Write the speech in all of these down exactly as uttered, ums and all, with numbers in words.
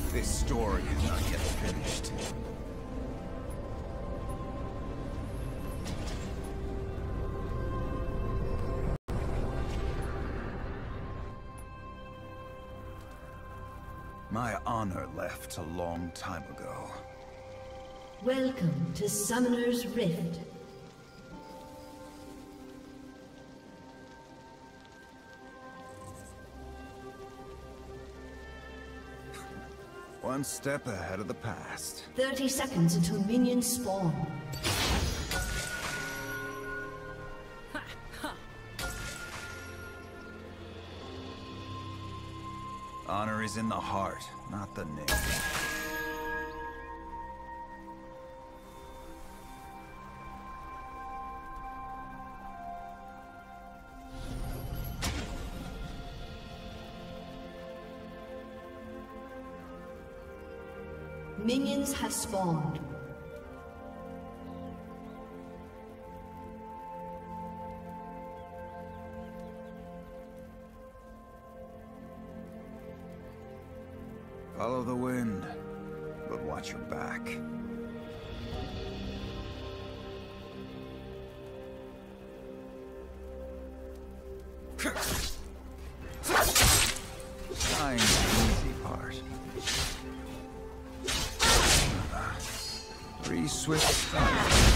This story is not yet finished. My honor left a long time ago. Welcome to Summoner's Rift. One step ahead of the past. thirty seconds until minions spawn. Honor is in the heart, not the name. Minions have spawned. Follow the wind, but watch your back. Dying's the easy part. Three swift stunts.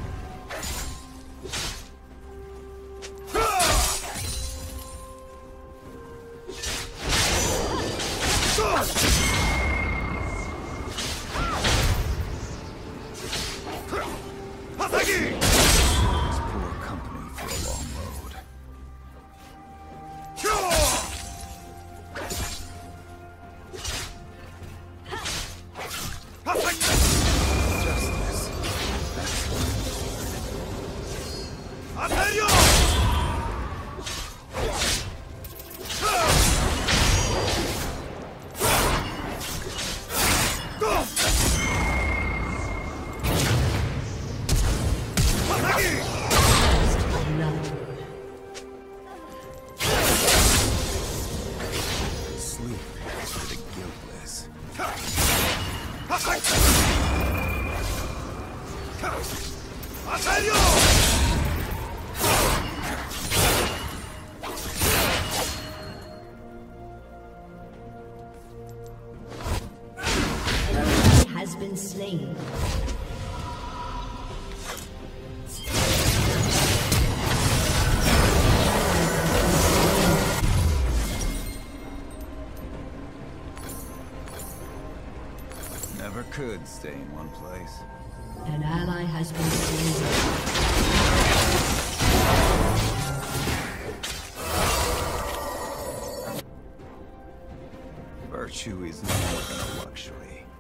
Has been slain. Never could stay in one place. An ally has been slain. Virtue is no more than a luxury.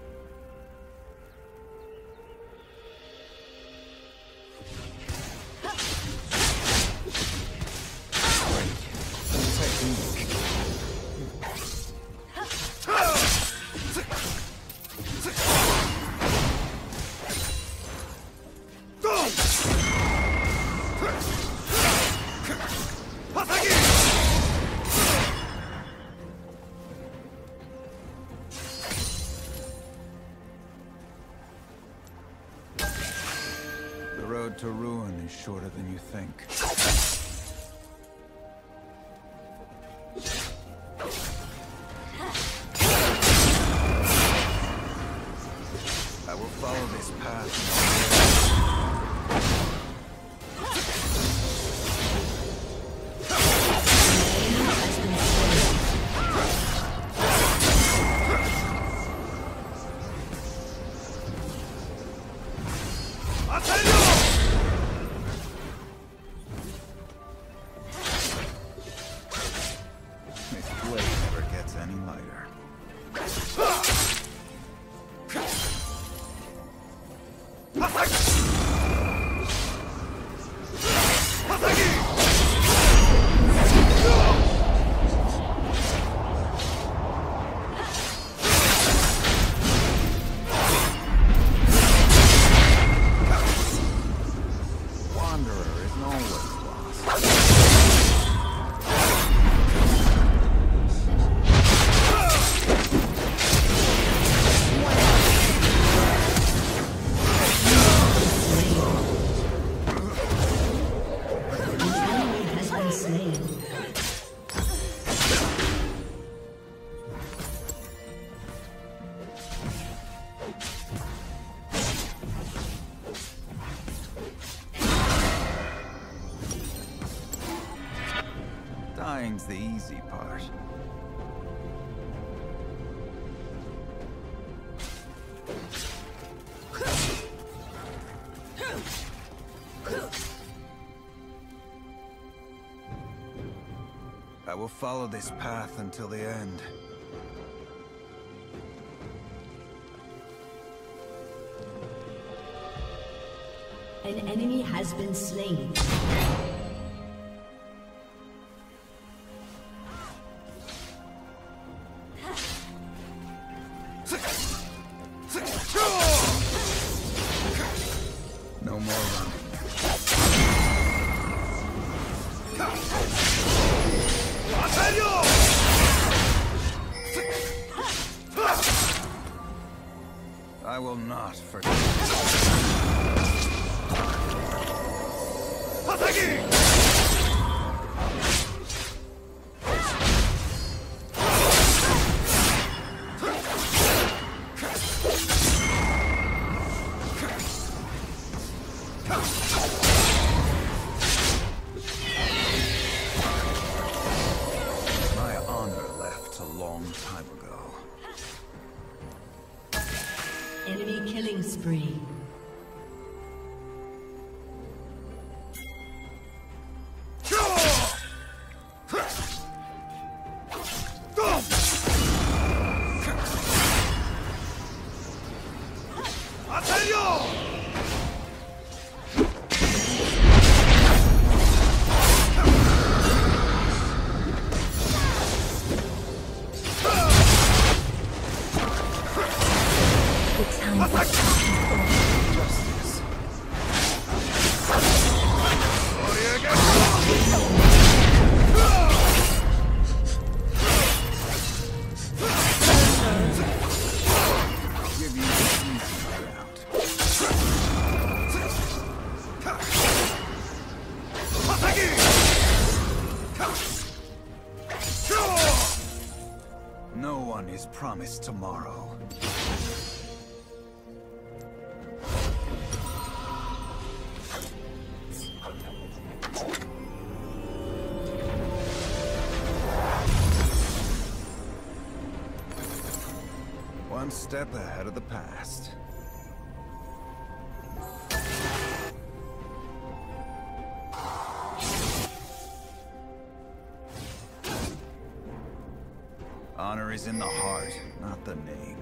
The road to ruin is shorter than you think. I will follow this path. This blade never gets any lighter. the easy part. I will follow this path until the end. An enemy has been slain. No more running. I will not forget. My honor left a long time ago. Enemy killing spree. No one is promised tomorrow. One step ahead of the past. Honor is in the heart, not the name.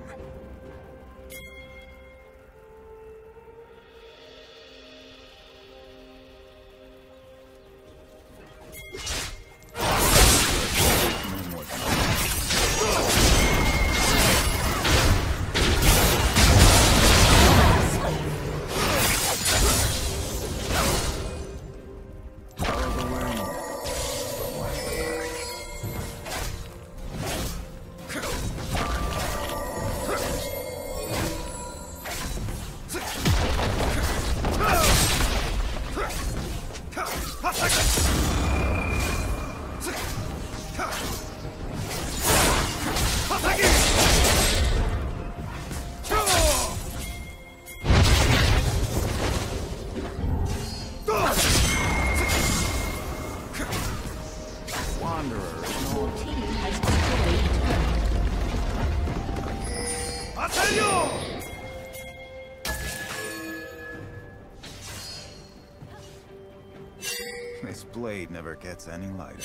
This blade never gets any lighter.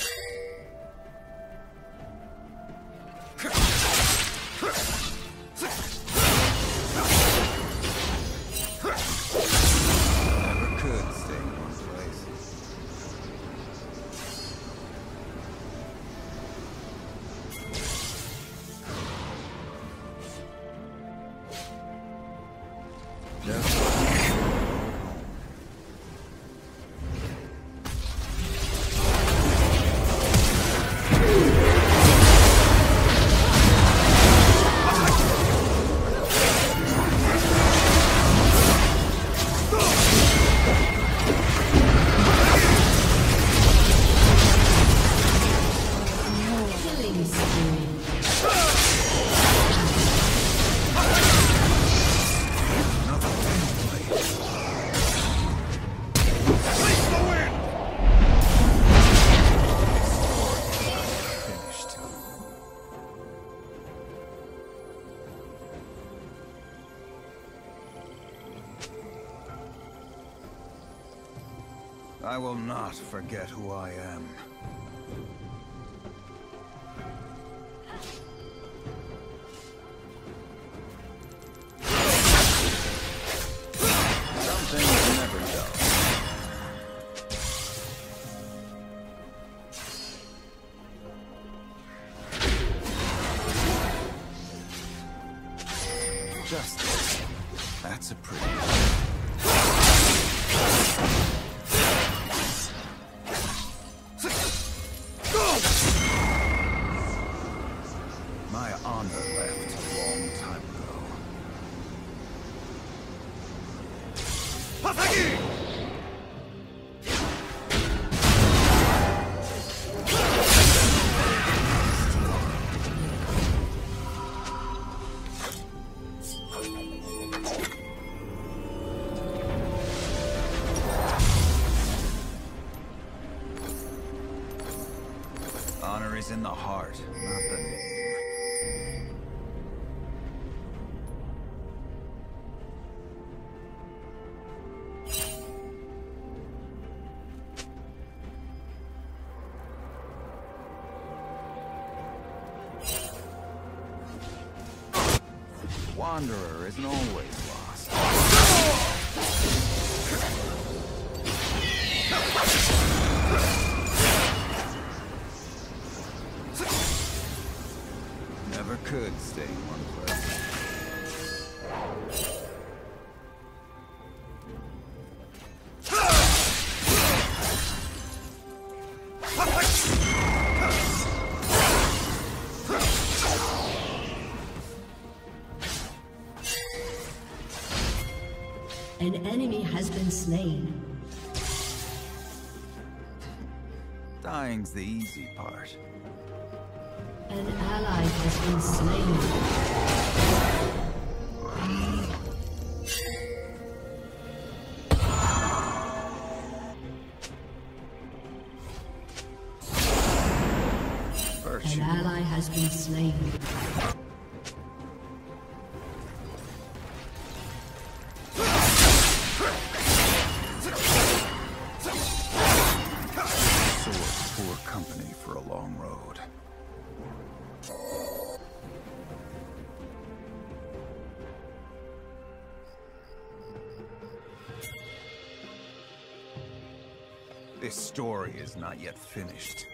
Never could stay in one place. Just nothing. I will not forget who I am. Some things never go. Justice. That's a pretty one. My honor left a long time ago. Pataki! Honor is in the heart, not the name. Wanderer isn't always lost. Never could stay in one place. An enemy has been slain. Dying's the easy part. An ally has been slain. Virtue. An ally has been slain. Poor company for a long road. This story is not yet finished.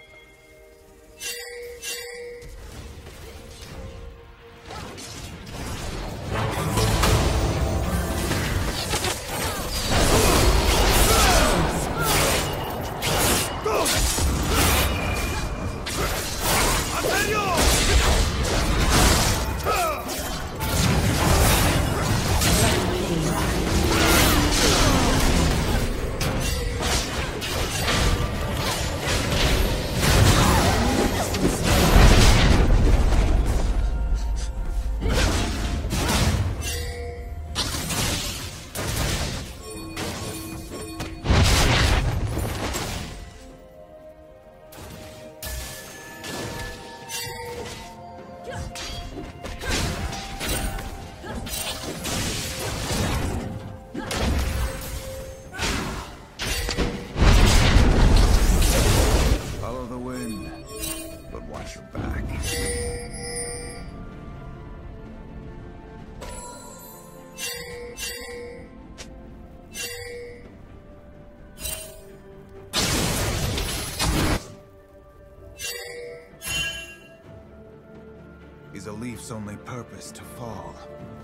Follow the wind, but watch your back. Is a leaf's only purpose to fall?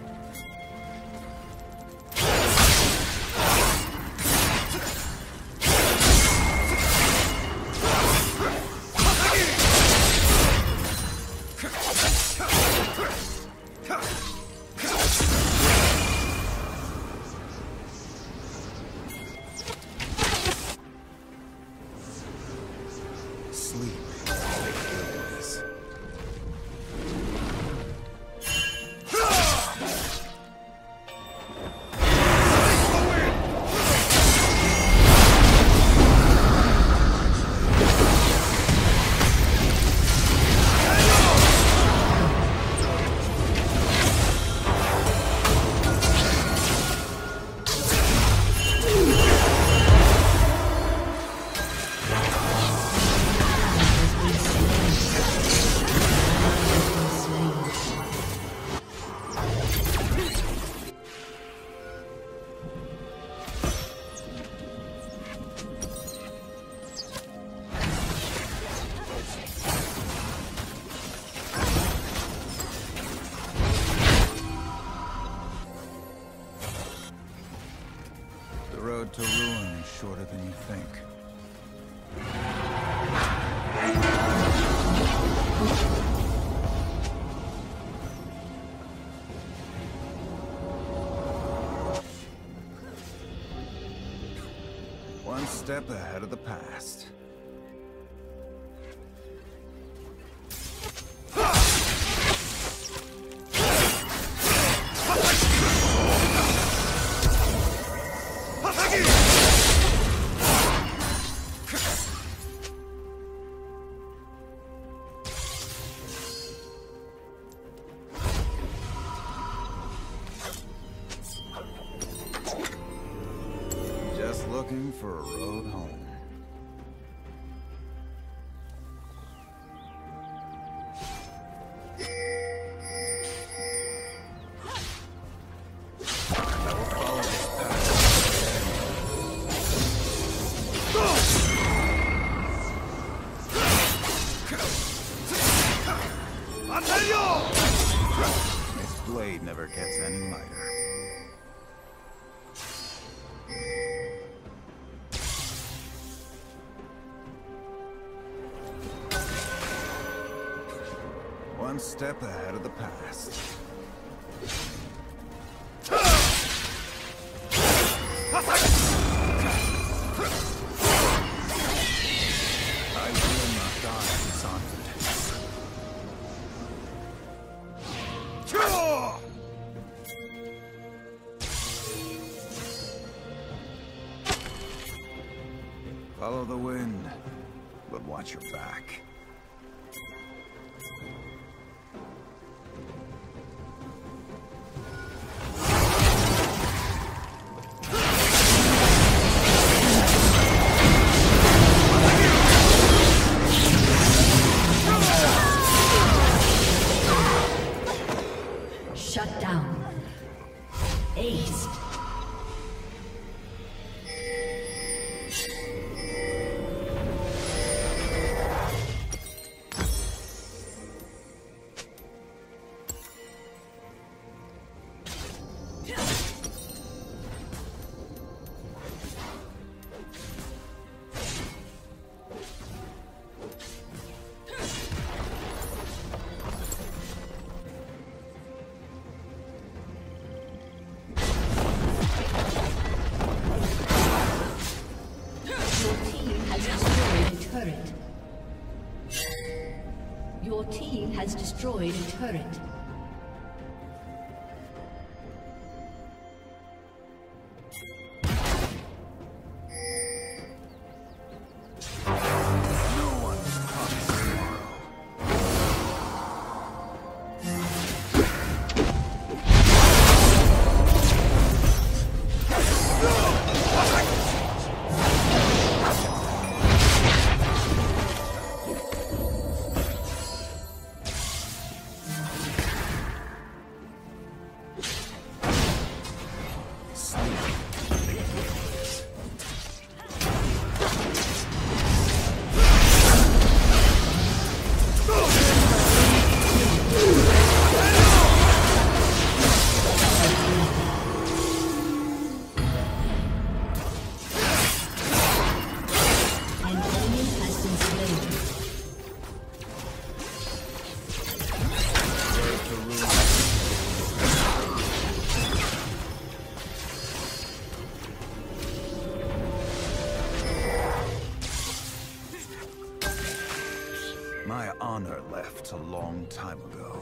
Sleep is road to ruin is shorter than you think. One step ahead of the past. Just looking for a road home. I will follow this path. This blade never gets any lighter. One step ahead of the past. I will not die dishonored. Follow the wind, but watch your back. Shut down. Aced. Your team has destroyed a turret. My honor left a long time ago.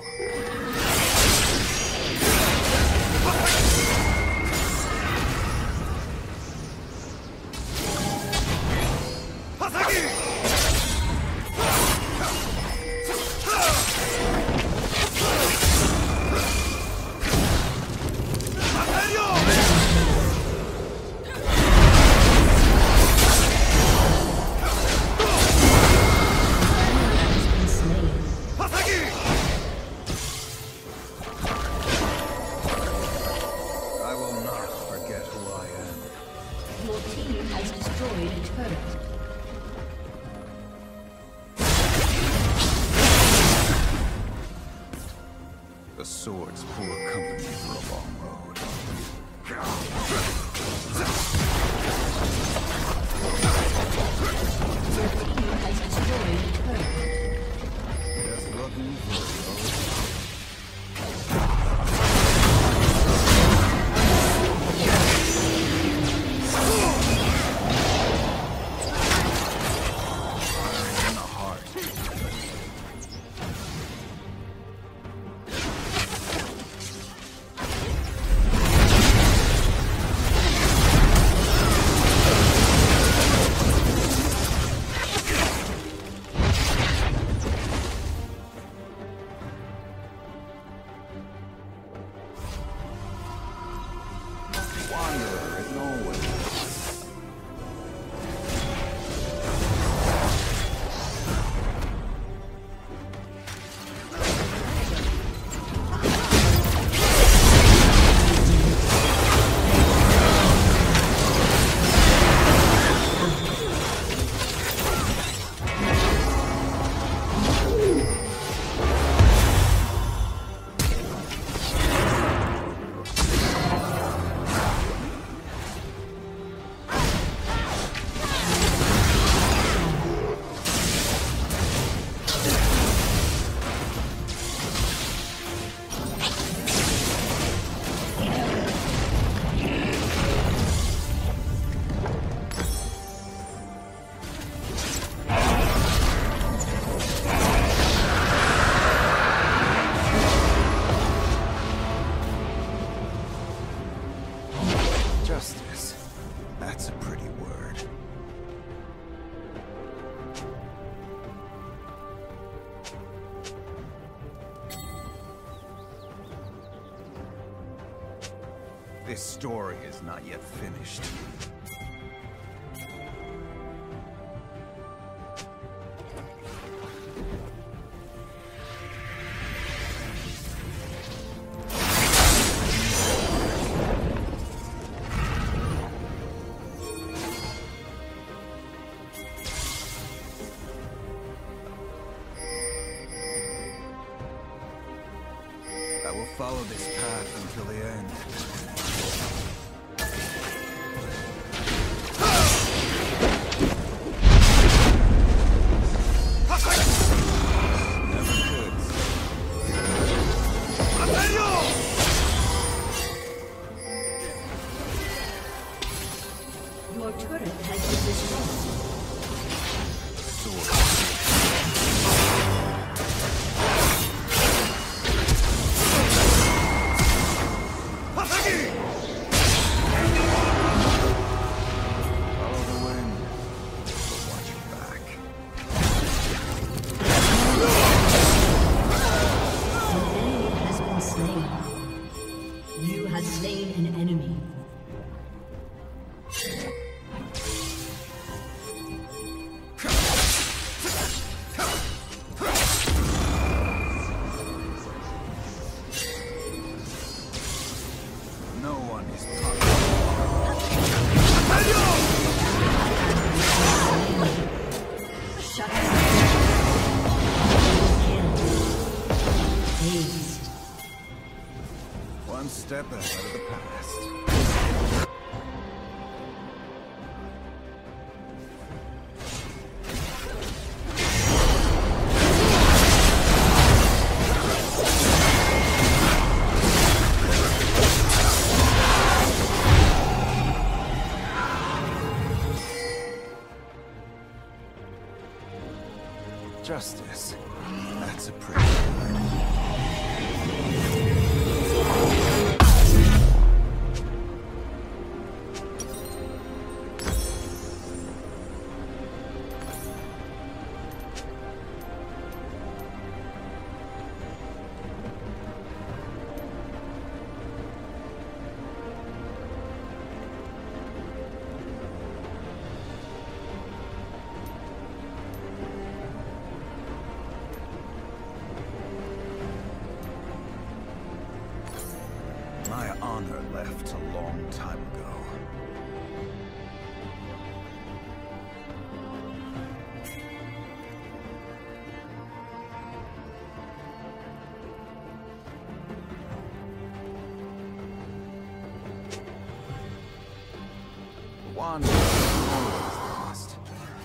The sword's poor company for a long road. This story is not yet finished. I will follow this path until the end. Your turret has been destroyed. Follow the wind, but watch your back. An enemy has been slain. You have slain an enemy. No one is touched. Shut down. Kill. Aced. One step ahead of the past. Justice. That's a pretty word. My honor left a long time ago. One is always lost.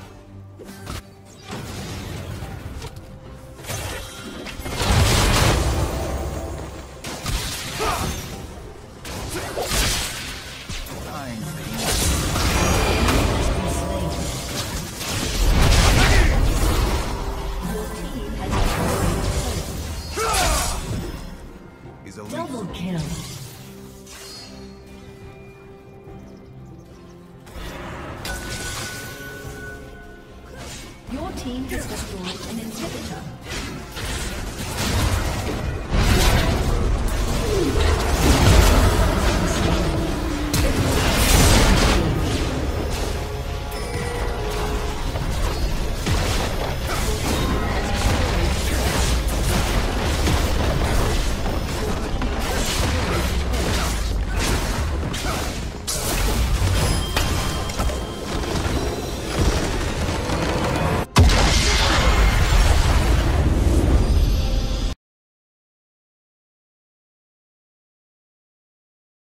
Dying thing. Your team has destroyed. He's a Double kill. Your team has destroyed an inhibitor.